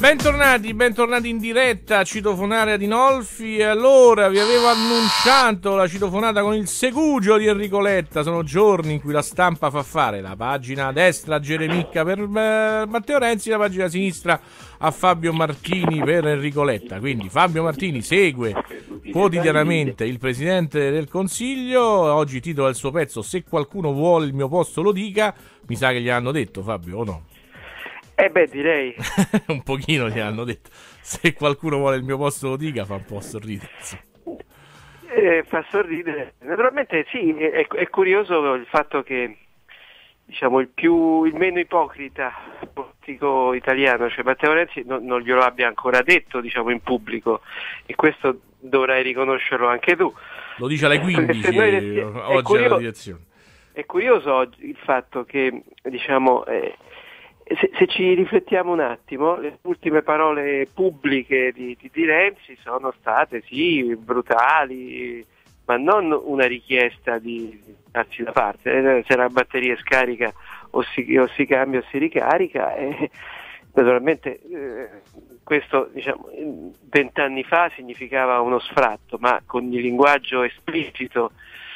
Bentornati in diretta a Citofonare ad Inolfi. Allora, vi avevo annunciato la citofonata con il segugio di Enrico Letta. Sono giorni in cui la stampa fa fare la pagina a destra a Geremicca per Matteo Renzi, la pagina a sinistra a Fabio Martini per Enrico Letta. Quindi Fabio Martini segue quotidianamente il Presidente del Consiglio. Oggi titola il suo pezzo "Se qualcuno vuole il mio posto lo dica". Mi sa che gli hanno detto, Fabio, o no? Direi. Un pochino gli hanno detto. Se qualcuno vuole il mio posto lo dica, fa un po' sorridere. Fa sorridere. Naturalmente sì, è curioso il fatto che, diciamo, il meno ipocrita politico italiano, cioè Matteo Renzi, non glielo abbia ancora detto, diciamo, in pubblico, e questo dovrai riconoscerlo anche tu. Lo dice alle 15 oggi alla direzione. È curioso oggi il fatto che, diciamo, se ci riflettiamo un attimo, le ultime parole pubbliche di Renzi sono state sì brutali, ma non una richiesta di darsi da parte. Se la batteria scarica o si cambia o si ricarica, e naturalmente questo, diciamo, 20 anni fa significava uno sfratto, ma con il linguaggio esplicito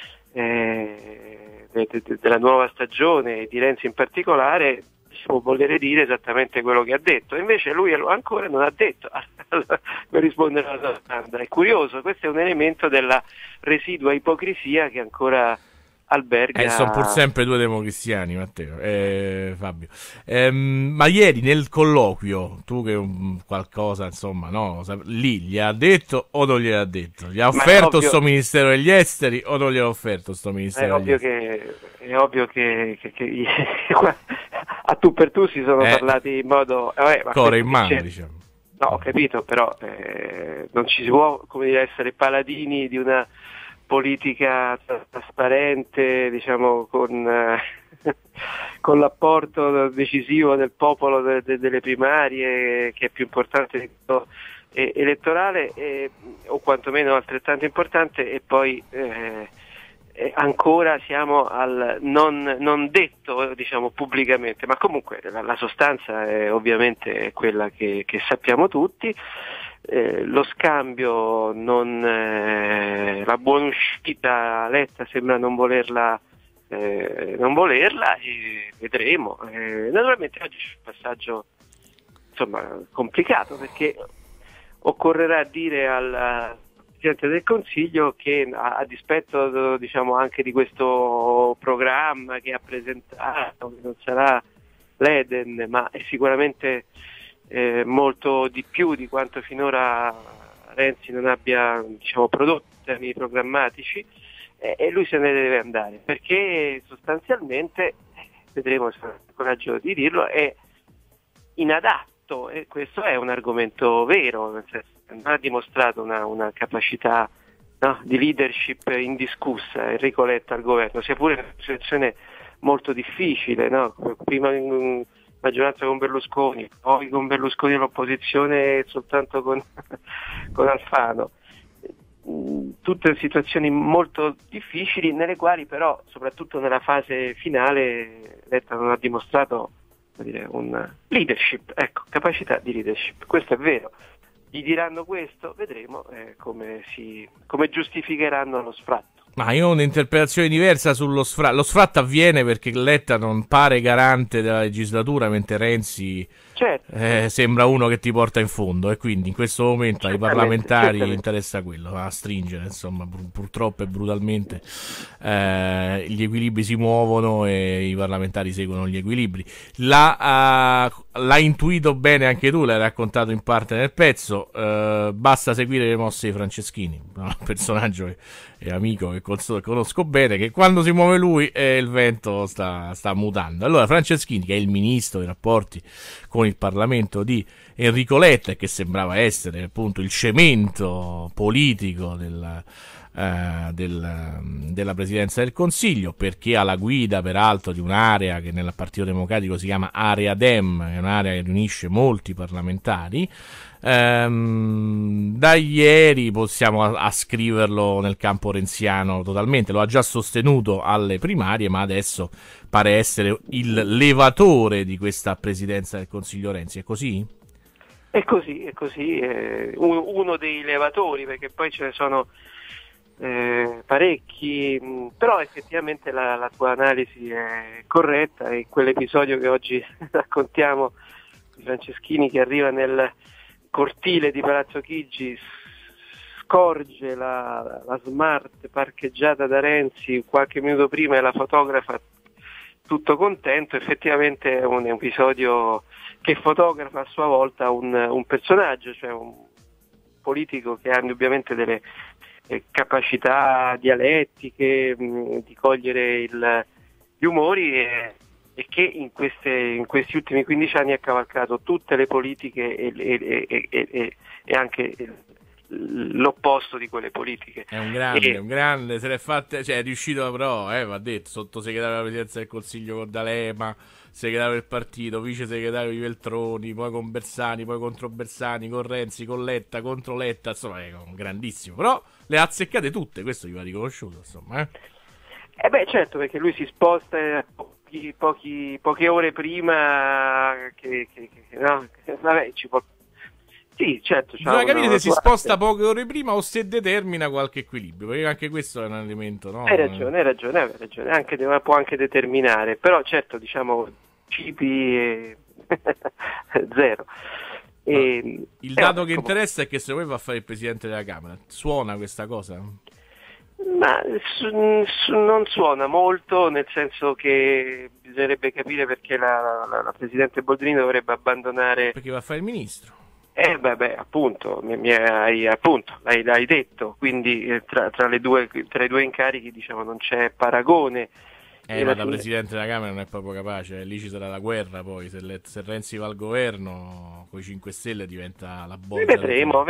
della nuova stagione, di Renzi in particolare, si può voler dire esattamente quello che ha detto. Invece lui ancora non ha detto per rispondere alla domanda. È curioso, questo è un elemento della residua ipocrisia che ancora alberga. Sono pur sempre due democristiani, Matteo, Fabio. Ma ieri nel colloquio, tu che qualcosa, insomma, no, lì gli ha detto o non gliel'ha detto? Gli ha offerto sto Ministero degli Esteri o non gli ha offerto sto Ministero degli Esteri? È ovvio che a tu per tu si sono parlati in modo core in mano, diciamo. No, ho capito, però non ci si può, come dire, essere paladini di una politica trasparente, diciamo, con l'apporto decisivo del popolo delle primarie, che è più importante di quello elettorale, o quantomeno altrettanto importante, e poi ancora siamo al non detto, diciamo, pubblicamente, ma comunque la sostanza è ovviamente quella che sappiamo tutti. Lo scambio, la buona uscita, Letta sembra non volerla, e vedremo. Naturalmente oggi c'è un passaggio, insomma, complicato, perché occorrerà dire al Presidente del Consiglio che, a dispetto, diciamo, anche di questo programma che ha presentato, che non sarà l'Eden, ma è sicuramente molto di più di quanto finora Renzi non abbia, diciamo, prodotto in termini programmatici, e lui se ne deve andare, perché sostanzialmente, vedremo se ha il coraggio di dirlo, è inadatto, e questo è un argomento vero, nel senso che non ha dimostrato una capacità, no, di leadership indiscussa Enrico Letta al governo, sia pure in una situazione molto difficile, no? Prima in maggioranza con Berlusconi, poi con Berlusconi all'opposizione soltanto con Alfano. Tutte situazioni molto difficili, nelle quali però, soprattutto nella fase finale, Letta non ha dimostrato, come dire, un leadership, capacità di leadership. Questo è vero. Gli diranno questo, vedremo come giustificheranno lo sfratto. Ma io ho un'interpretazione diversa sullo sfratto. Lo sfratto avviene perché Letta non pare garante della legislatura, mentre Renzi, certo, sembra uno che ti porta in fondo, e quindi in questo momento ai parlamentari interessa quello, a stringere, insomma, purtroppo e brutalmente gli equilibri si muovono e i parlamentari seguono gli equilibri. L'ha intuito bene anche tu, l'hai raccontato in parte nel pezzo. Basta seguire le mosse di Franceschini, un personaggio che è amico, che conosco bene, che quando si muove lui il vento sta mutando. Allora Franceschini, che è il ministro dei rapporti con il Parlamento di Enrico Letta, e che sembrava essere appunto il cemento politico della Presidenza del Consiglio, perché alla guida peraltro di un'area che nel Partito Democratico si chiama Area Dem, è un'area che riunisce molti parlamentari. Da ieri possiamo ascriverlo nel campo renziano totalmente. Lo ha già sostenuto alle primarie, ma adesso pare essere il levatore di questa Presidenza del Consiglio Renzi. È così? È così, uno dei levatori, perché poi ce ne sono parecchi, però effettivamente la tua analisi è corretta, e quell'episodio che oggi raccontiamo di Franceschini che arriva nel cortile di Palazzo Chigi, scorge la Smart parcheggiata da Renzi qualche minuto prima e la fotografa tutto contento, effettivamente è un episodio che fotografa a sua volta un personaggio, cioè un politico che ha indubbiamente delle capacità dialettiche, di cogliere gli umori, e che in questi ultimi 15 anni ha cavalcato tutte le politiche e anche l'opposto di quelle politiche. È un grande, se l'è fatta, cioè è riuscito, però, va detto, sottosegretario della Presidenza del Consiglio con D'Alema, segretario del partito, vice segretario di Veltroni, poi con Bersani, poi contro Bersani, con Renzi, con Letta, contro Letta, insomma è un grandissimo, però le ha azzeccate tutte, questo gli va riconosciuto, insomma. Certo, perché lui si sposta poche ore prima no, vabbè, ci può. Sì, certo. Bisogna capire se si sposta poche ore prima o se determina qualche equilibrio, perché anche questo è un elemento, no? Hai ragione, può anche determinare, però certo, diciamo, principi zero. Il dato che interessa è che se voi va a fare il Presidente della Camera, suona questa cosa? Ma non suona molto, nel senso che bisognerebbe capire perché la Presidente Boldrini dovrebbe abbandonare. Perché va a fare il Ministro. Appunto, l'hai detto, quindi tra i due incarichi, diciamo, non c'è paragone. Ma da Presidente della Camera non è proprio capace, lì ci sarà la guerra poi, se Renzi va al governo, con i 5 Stelle diventa la bolla. Vedremo,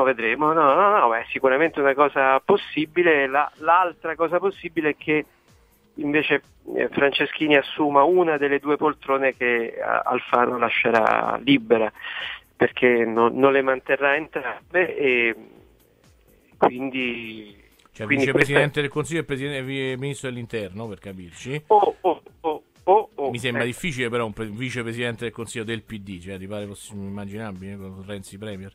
no, è sicuramente una cosa possibile. L'altra cosa possibile è che invece Franceschini assuma una delle due poltrone che Alfano lascerà libera, perché non le manterrà entrambe, e quindi. Cioè vicepresidente del Consiglio e ministro dell'Interno, per capirci. Mi sembra difficile però un vicepresidente del Consiglio del PD, cioè ti pare immaginabile con Renzi Premier?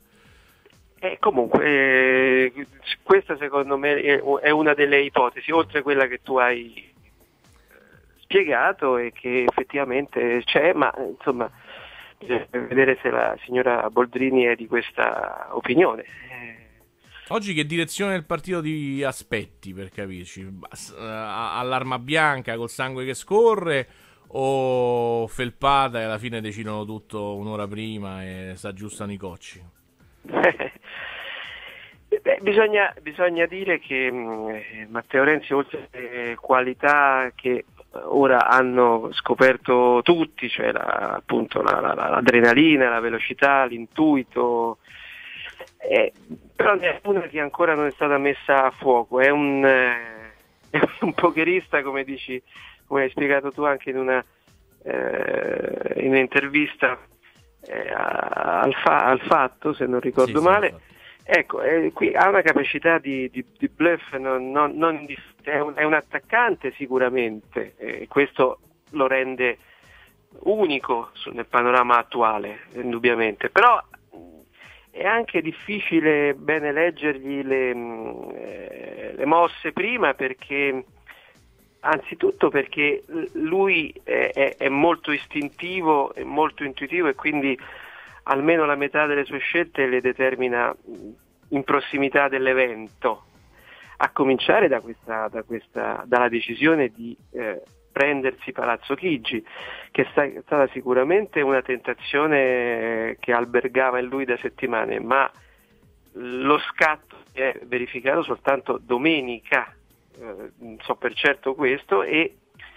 Comunque questa secondo me è una delle ipotesi, oltre a quella che tu hai spiegato e che effettivamente c'è, ma insomma bisogna vedere se la signora Boldrini è di questa opinione. Oggi che direzione del partito ti aspetti, per capirci? All'arma bianca, col sangue che scorre, o felpata e alla fine decidono tutto un'ora prima e si aggiustano i cocci? Bisogna dire che Matteo Renzi, oltre alle qualità che ora hanno scoperto tutti, cioè appunto l'adrenalina, la velocità, l'intuito, però ne è una che ancora non è stata messa a fuoco. È un pokerista, come dici, come hai spiegato tu anche in un'intervista al Fatto, se non ricordo male. Ecco, qui ha una capacità di bluff, è un attaccante sicuramente, questo lo rende unico nel panorama attuale, indubbiamente, però è anche difficile bene leggergli le mosse prima, perché anzitutto perché lui è molto istintivo, è molto intuitivo, e quindi almeno la metà delle sue scelte le determina in prossimità dell'evento, a cominciare dalla decisione di prendersi Palazzo Chigi, che è stata sicuramente una tentazione che albergava in lui da settimane, ma lo scatto si è verificato soltanto domenica, so per certo questo, e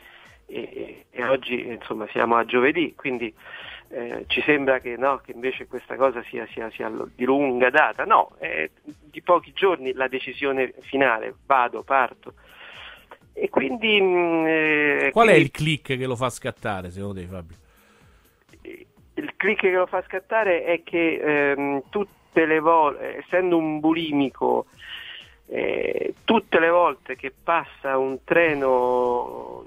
oggi insomma siamo a giovedì, quindi ci sembra che invece questa cosa sia di lunga data. No, è di pochi giorni la decisione finale, parto. E quindi qual è il click che lo fa scattare, secondo te, Fabio? Il click che lo fa scattare è che tutte le volte, essendo un bulimico, tutte le volte che passa un treno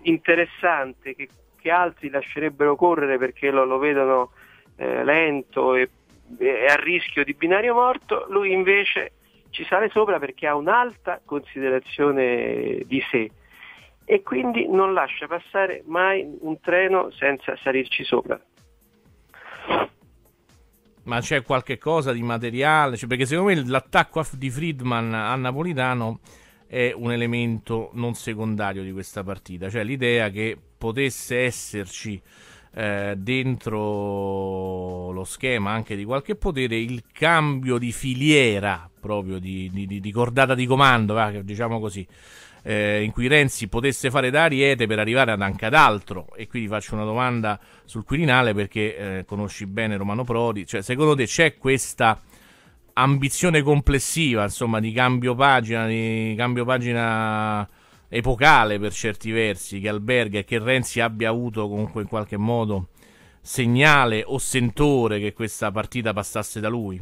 interessante che altri lascerebbero correre perché lo vedono lento e è a rischio di binario morto, lui invece ci sale sopra perché ha un'alta considerazione di sé e quindi non lascia passare mai un treno senza salirci sopra. Ma c'è qualche cosa di materiale? Cioè, perché secondo me l'attacco di Friedman a Napolitano è un elemento non secondario di questa partita, cioè l'idea che potesse esserci dentro lo schema anche di qualche potere il cambio di filiera proprio di cordata di comando, diciamo così, in cui Renzi potesse fare da ariete per arrivare anche ad altro. E quindi faccio una domanda sul Quirinale perché conosci bene Romano Prodi, cioè secondo te c'è questa ambizione complessiva, insomma, di cambio pagina epocale per certi versi che alberga, e che Renzi abbia avuto comunque in qualche modo segnale o sentore che questa partita passasse da lui?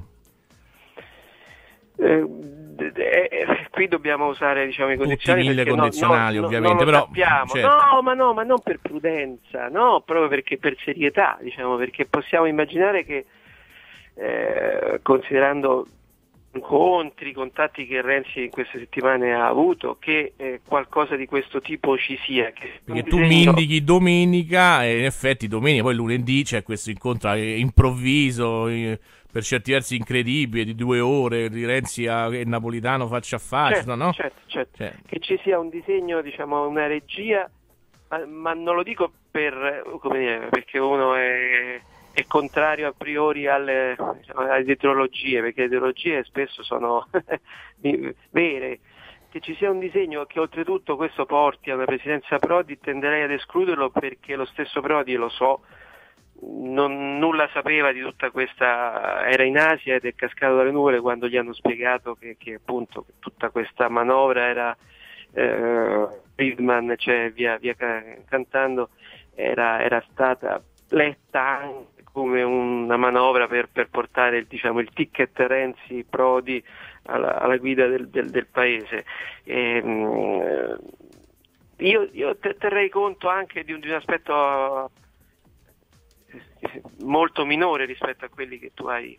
Qui dobbiamo usare, diciamo, i condizionali, tutti mille condizionali, ovviamente, però certo. ma non per prudenza, no, proprio perché per serietà, diciamo, perché possiamo immaginare che considerando contatti che Renzi in queste settimane ha avuto, che qualcosa di questo tipo ci sia. Perché tu mi indichi domenica e in effetti domenica, poi lunedì c'è questo incontro improvviso, per certi versi incredibile, di 2 ore di Renzi e Napolitano faccia a faccia, certo, no? Certo. Che ci sia un disegno, diciamo, una regia, ma non lo dico perché uno è contrario a priori alle ideologie, perché le ideologie spesso sono vere. Che ci sia un disegno che oltretutto questo porti a una presidenza Prodi, tenderei ad escluderlo, perché lo stesso Prodi, lo so, nulla sapeva di tutta questa, era in Asia ed è cascato dalle nuvole quando gli hanno spiegato che appunto tutta questa manovra era Friedman, cioè via cantando, era stata letta anche come una manovra per portare, diciamo, il ticket Renzi Prodi alla guida del paese. Io terrei conto anche di un aspetto molto minore rispetto a quelli che tu hai.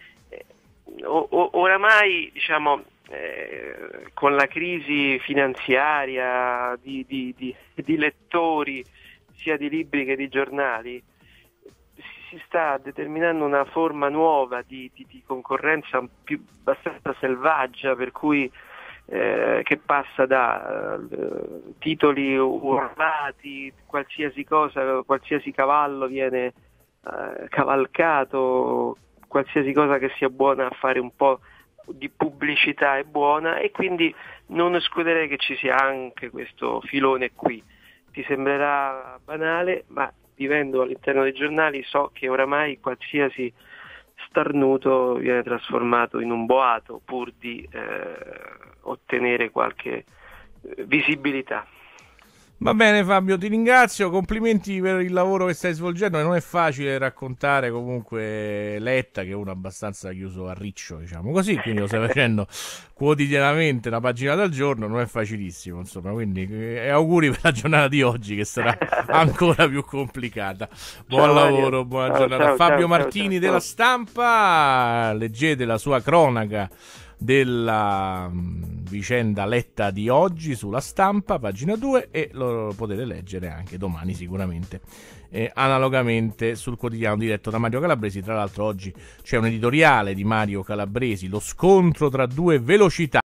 Oramai, diciamo, con la crisi finanziaria di lettori sia di libri che di giornali, si sta determinando una forma nuova di concorrenza abbastanza selvaggia, per cui che passa da titoli urlati, qualsiasi cosa, qualsiasi cavallo viene cavalcato, qualsiasi cosa che sia buona a fare un po' di pubblicità è buona, e quindi non escluderei che ci sia anche questo filone qui. Ti sembrerà banale, ma vivendo all'interno dei giornali so che oramai qualsiasi starnuto viene trasformato in un boato pur di ottenere qualche visibilità. Va bene Fabio, ti ringrazio, complimenti per il lavoro che stai svolgendo. Non è facile raccontare comunque Letta, che è uno abbastanza chiuso a riccio, diciamo così, quindi lo stai facendo quotidianamente, una paginata al giorno, non è facilissimo, insomma, quindi auguri per la giornata di oggi, che sarà ancora più complicata. Buon lavoro, buona giornata. Fabio Martini della Stampa, leggete la sua cronaca della vicenda Letta di oggi sulla Stampa, pagina 2, e lo potete leggere anche domani sicuramente analogamente sul quotidiano diretto da Mario Calabresi. Tra l'altro oggi c'è un editoriale di Mario Calabresi, lo scontro tra due velocità.